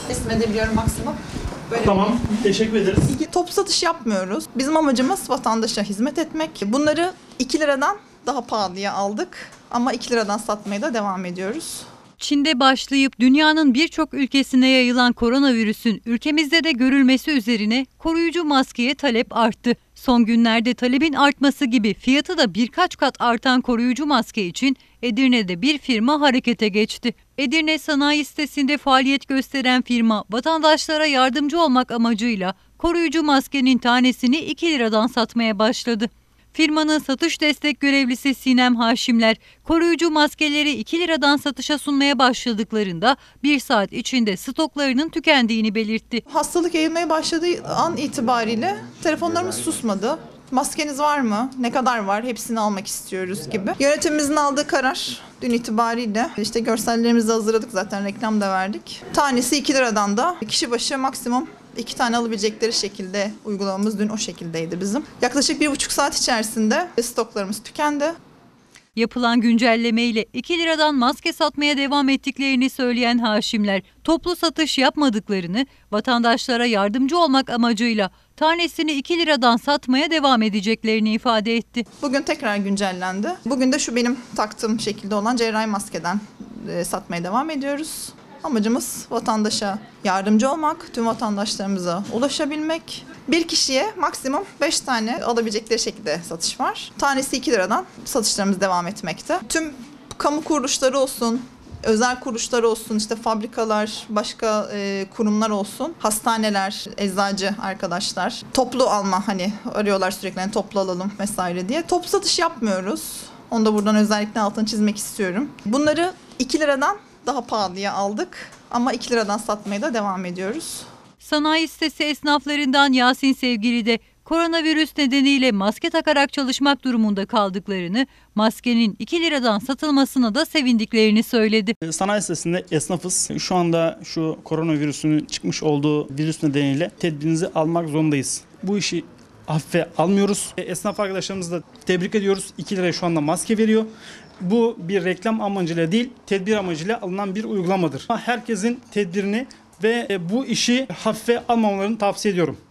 teslim edebiliyorum maksimum. Böyle Tamam, teşekkür ederiz. Toplu satış yapmıyoruz. Bizim amacımız vatandaşa hizmet etmek. Bunları 2 liradan daha pahalıya aldık ama 2 liradan satmaya da devam ediyoruz. Çin'de başlayıp dünyanın birçok ülkesine yayılan koronavirüsün ülkemizde de görülmesi üzerine koruyucu maskeye talep arttı. Son günlerde talebin artması gibi fiyatı da birkaç kat artan koruyucu maske için Edirne'de bir firma harekete geçti. Edirne sanayi sitesinde faaliyet gösteren firma vatandaşlara yardımcı olmak amacıyla koruyucu maskenin tanesini 2 liradan satmaya başladı. Firmanın satış destek görevlisi Sinem Haşimler, koruyucu maskeleri 2 liradan satışa sunmaya başladıklarında 1 saat içinde stoklarının tükendiğini belirtti. Hastalık yayılmaya başladığı an itibariyle telefonlarımız susmadı. Maskeniz var mı? Ne kadar var? Hepsini almak istiyoruz gibi. Yönetimimizin aldığı karar dün itibariyle işte görsellerimizi hazırladık, zaten reklam da verdik. Tanesi 2 liradan da kişi başı maksimum 2 tane alabilecekleri şekilde uygulamamız dün o şekildeydi bizim. Yaklaşık 1,5 saat içerisinde stoklarımız tükendi. Yapılan güncellemeyle 2 liradan maske satmaya devam ettiklerini söyleyen Haşimler, toplu satış yapmadıklarını, vatandaşlara yardımcı olmak amacıyla tanesini 2 liradan satmaya devam edeceklerini ifade etti. Bugün tekrar güncellendi. Bugün de şu benim taktığım şekilde olan cerrahi maskeden satmaya devam ediyoruz. Amacımız vatandaşa yardımcı olmak, tüm vatandaşlarımıza ulaşabilmek. Bir kişiye maksimum 5 tane alabilecekleri şekilde satış var. Tanesi 2 liradan satışlarımız devam etmekte. Tüm kamu kuruluşları olsun, özel kuruluşlar olsun, işte fabrikalar, başka kurumlar olsun, hastaneler, eczacı arkadaşlar, toplu alma, hani arıyorlar sürekli hani toplu alalım vesaire diye. Toplu satış yapmıyoruz. Onu da buradan özellikle altını çizmek istiyorum. Bunları 2 liradan daha pahalıya aldık ama 2 liradan satmaya da devam ediyoruz. Sanayi sitesi esnaflarından Yasin Sevgili de koronavirüs nedeniyle maske takarak çalışmak durumunda kaldıklarını, maskenin 2 liradan satılmasına da sevindiklerini söyledi. Sanayi sitesinde esnafız. Şu anda şu koronavirüsünün çıkmış olduğu virüs nedeniyle tedbirimizi almak zorundayız. Bu işi hafife almıyoruz. Esnaf arkadaşlarımızı da tebrik ediyoruz. 2 liraya şu anda maske veriyor. Bu bir reklam amacıyla değil, tedbir amacıyla alınan bir uygulamadır. Herkesin tedbirini ve bu işi hafife almamalarını tavsiye ediyorum.